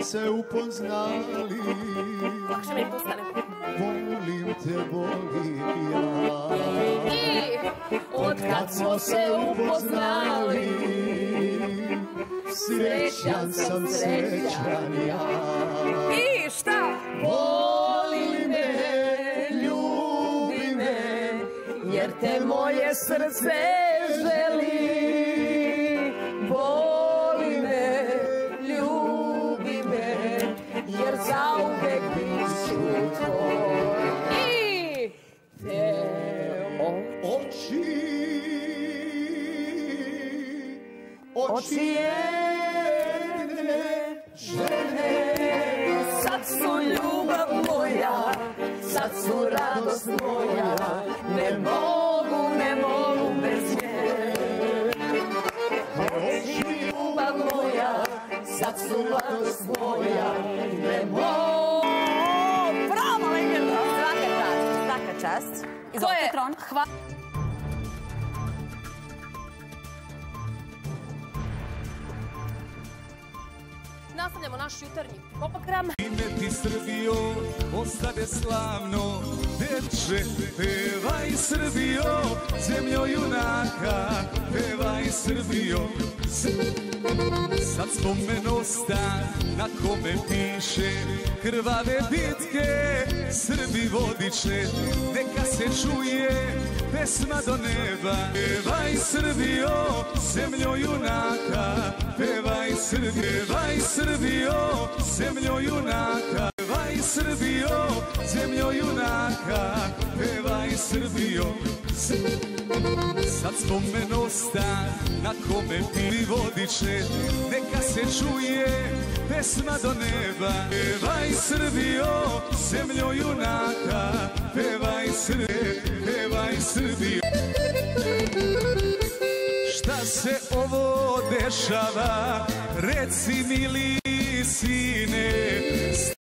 se upoznali, lakše mi postane. volim te, volim ja. I otkad smo se upoznali, Srećan sam, srećan ja. I šta? Voli me, ljubi me, jer te moje srce želi. Voli me, ljubi me, jer zauvek bit ću tvoj. I te oči jedne žene, sad su ljubav moja, sad su radost moja, ne mogu bez nje. Oči ljubav moja, sad su radost moja, ne mogu. Bravo, legenda! Svaka čast. Izvolite, Tron. Nastavljamo naš jutarnji poprogram. Ime ti Srbijo ostane slavno, deče, pevaj Srbijo, zemljo junaka, pevaj Srbijo. Sad spomen osta na kome piše krvave bitke, Srbi vodiče, neka se čuje pesma do neba. Pevaj Srbijo, zemljo junaka, pevaj Srbijo, pevaj Srbijo, zemljo junaka, pevaj Srbijo, zemljo junaka, pevaj Srbijo. Sad spomen osta na kome pili vodiče, neka se čuje pesma do neba. Pevaj Srbijo, zemljo junaka, pevaj Srbijo, pevaj Srbijo. Šta se ovo dešava, reci mili sine,